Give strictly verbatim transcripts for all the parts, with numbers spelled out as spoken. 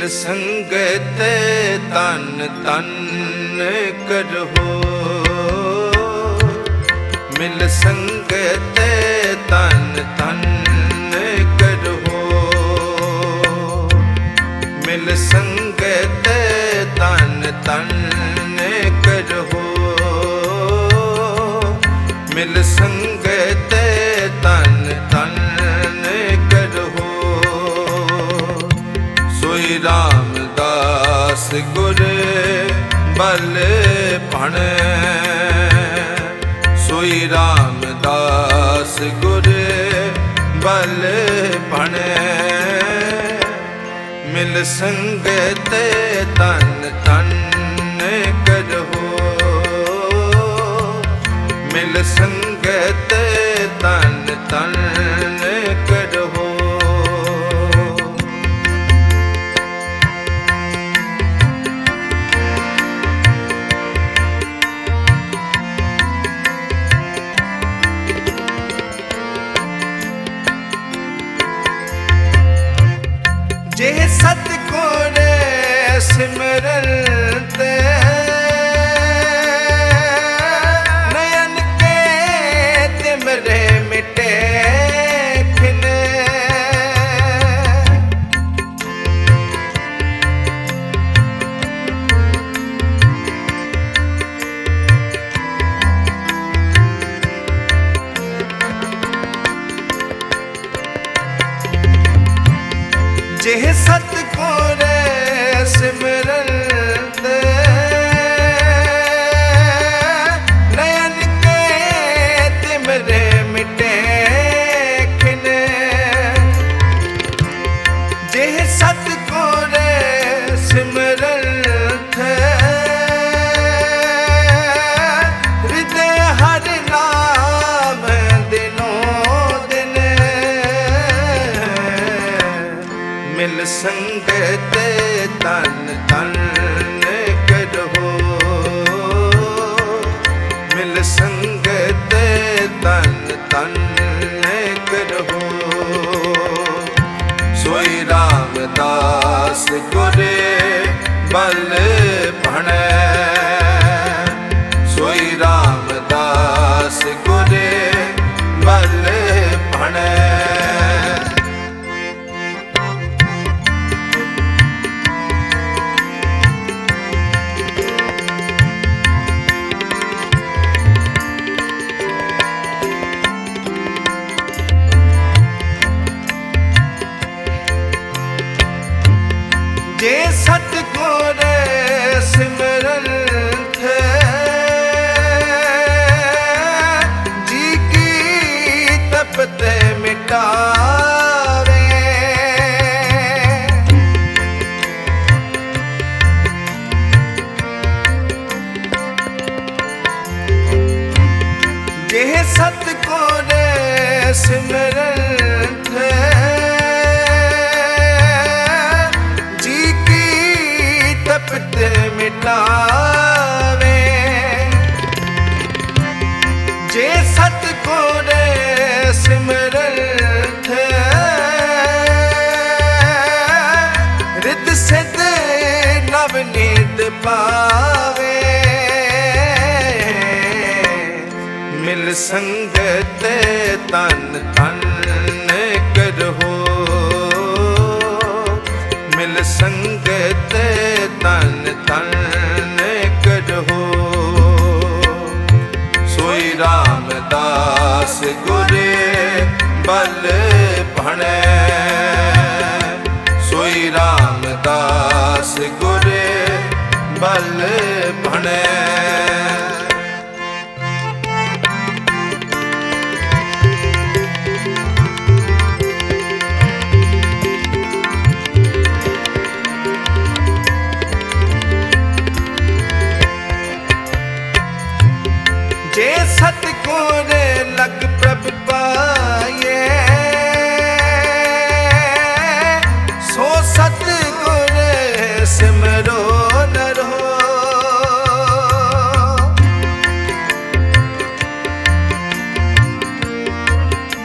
मिल संगत तन तन करहो, मिल संगत तन तन करहो, मिल संगत तन तन करहो, मिल संगत तन तन करहो। सोई रामदास गुर बल पण, सोई रामदास गुर बल पण, मिल संगत तन तन करहो, मिल संगत तन तन करहो। जे सतगुर सिमरत नयन के तिमरे मिटे खिन, जे सतगुर सिमरत नयन के तिमरे मिटे खिन, जे सतगुर सिमरत हृदय हर नाम दिनों दिन, मिल संगत तन तन करहो, मिल संगत तन तन करहो। सोई रामदास गुर बल पण, सोई रामदास गुर बल पण, जे सतगुर सिमरत जी की तपत मिटावे, जे सतगुर सिमरत तपत मिटावे, जे सतगुर सिमरत रित सिद्ध नवनीत पावे, मिल संगत तन तन करहो, मिल संगत तन तन करहो। सोई रामदास गुर बल पण, सोई रामदास गुर बल पण, जे सतगुर लग प्रभ पाए, सो सतगुर सिमरो नरो,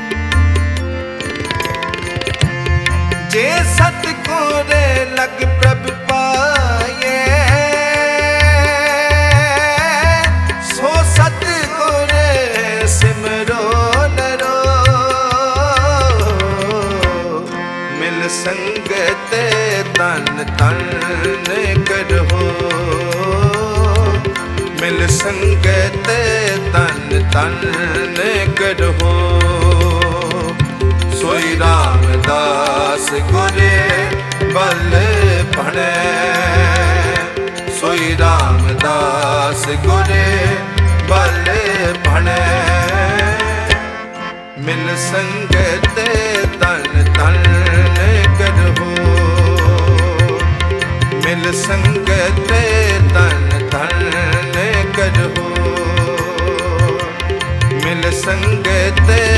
जे सतगुर लग प्रभ तन करहो। मिल संगत तन तन करहो। सोई रामदास गुरे बल भणे। सोई रामदास गुरे बल भणे। मिल संगत तन तन करहो। मिल संगत तन तन करहो। मिल संगत